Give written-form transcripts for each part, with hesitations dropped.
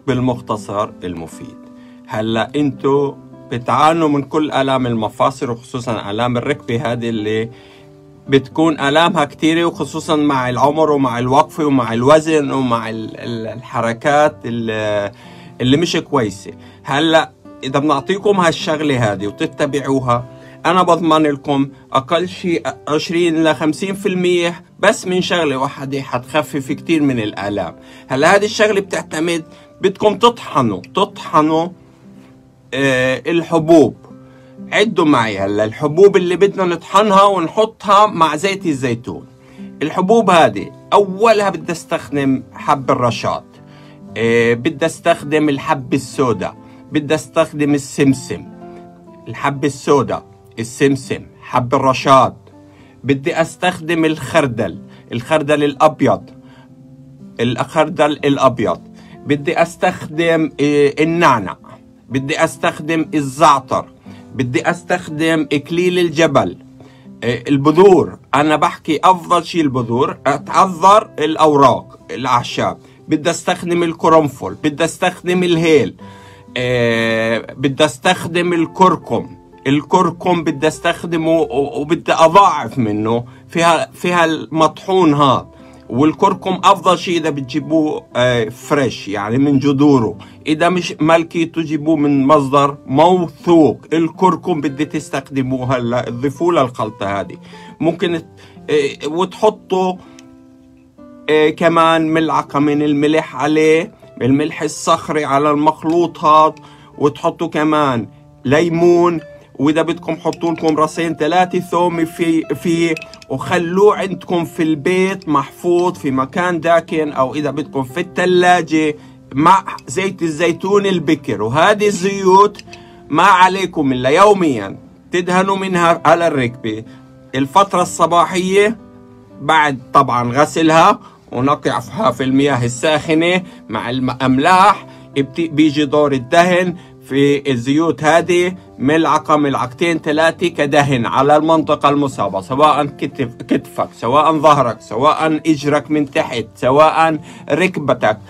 بالمختصر المفيد. هلا انتو بتعانوا من كل آلام المفاصل، وخصوصا آلام الركبة هذه اللي بتكون آلامها كتيرة، وخصوصا مع العمر ومع الوقفة ومع الوزن ومع الحركات اللي مش كويسة. هلا إذا بنعطيكم هالشغلة هذه وتتبعوها، أنا بضمن لكم أقل شيء 20 ل 50% بس من شغلة واحدة حتخفف كتير من الآلام. هلا هذه الشغلة بتعتمد، بدكم تطحنوا الحبوب. عدوا معي هلا الحبوب اللي بدنا نطحنها ونحطها مع زيت الزيتون. الحبوب هذه أولها بدي استخدم حب الرشاد، بدي استخدم الحب السوداء، بدي استخدم السمسم، الحب السوداء، السمسم، حب الرشاد، بدي استخدم الخردل الابيض، بدي استخدم النعنع، بدي استخدم الزعتر، بدي استخدم اكليل الجبل، البذور. انا بحكي افضل شيء البذور، اتعذر الاوراق الاعشاب. بدي استخدم القرنفل، بدي استخدم الهيل، بدي استخدم الكركم بدي استخدمه وبدي اضاعف منه. فيها المطحون هذا. والكركم افضل شيء اذا بتجيبوه فريش يعني من جذوره، اذا مش مالكيتو جيبوه من مصدر موثوق. الكركم بدي تستخدموه هلا تضيفوه للخلطه هذه. ممكن وتحطوا كمان ملعقه من الملح عليه، الملح الصخري على المخلوط هذا، وتحطوا كمان ليمون، واذا بدكم حطوا لكم راسين 3 ثوم فيه وخلوه عندكم في البيت محفوظ في مكان داكن، او اذا بدكم في الثلاجه مع زيت الزيتون البكر. وهذه الزيوت ما عليكم الا يوميا تدهنوا منها على الركبه الفتره الصباحيه، بعد طبعا غسلها ونقعها في المياه الساخنه مع الاملاح. بيجي دور الدهن في الزيوت هذه، ملعقتين 3 كدهن على المنطقة المصابة، سواء كتفك، سواء ظهرك، سواء اجرك من تحت، سواء ركبتك.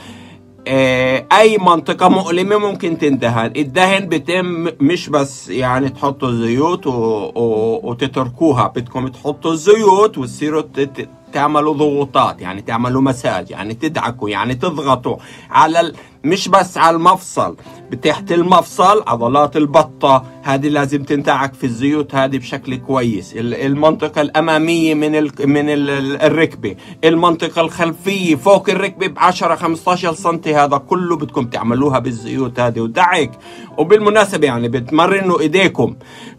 اي منطقة مؤلمة ممكن تندهن. الدهن بيتم مش بس يعني تحطوا الزيوت وتتركوها، بدكم تحطوا الزيوت وتصيروا تعملوا ضغوطات، يعني تعملوا مساج، يعني تدعكوا، يعني تضغطوا على مش بس على المفصل، تحت المفصل عضلات البطة هذه لازم تندعك في الزيوت هذه بشكل كويس. المنطقة الأمامية من الركبة، المنطقة الخلفية فوق الركبة ب10 15 سنتي، هذا كله بدكم تعملوها بالزيوت هذه ودعك. وبالمناسبة يعني بتمرنوا ايديكم.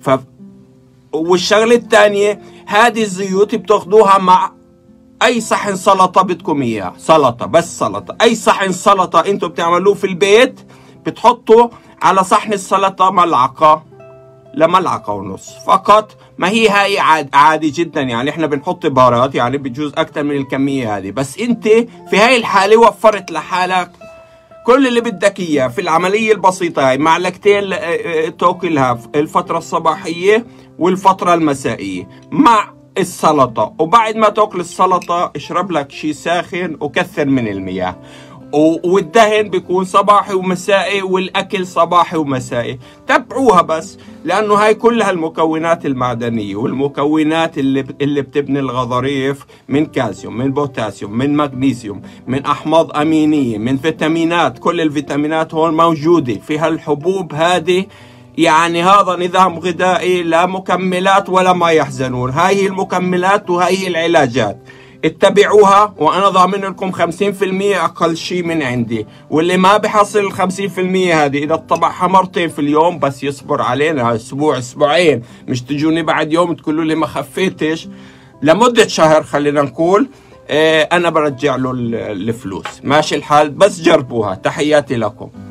والشغلة الثانية، هذه الزيوت بتاخدوها مع اي صحن سلطه بدكم اياه، سلطه بس سلطه، اي صحن سلطه انتم بتعملوه في البيت بتحطوا على صحن السلطه ملعقه لملعقه ونص فقط. ما هي هاي عادي جدا، يعني احنا بنحط بهارات يعني بجوز اكثر من الكميه هذه، بس انت في هاي الحاله وفرت لحالك كل اللي بدك اياه في العمليه البسيطه هاي. معلقتين تاكلها الفتره الصباحيه والفتره المسائيه مع السلطة، وبعد ما تاكل السلطة اشرب لك شيء ساخن وكثر من المياه. والدهن بيكون صباحي ومسائي، والاكل صباحي ومسائي. تبعوها بس، لانه هاي كلها المكونات المعدنية والمكونات اللي بتبني الغضاريف، من كالسيوم، من بوتاسيوم، من مغنيسيوم، من احماض امينية، من فيتامينات. كل الفيتامينات هون موجودة في هالحبوب هذه. يعني هذا نظام غذائي لا مكملات ولا ما يحزنون. هاي هي المكملات وهاي هي العلاجات، اتبعوها وانا ضامن لكم 50% اقل شيء من عندي. واللي ما بحصل ال 50% هذه اذا طبعها مرتين في اليوم بس يصبر علينا اسبوع اسبوعين، مش تجوني بعد يوم تقولوا لي ما خفيتش. لمدة شهر خلينا نقول انا برجع له الفلوس. ماشي الحال؟ بس جربوها. تحياتي لكم.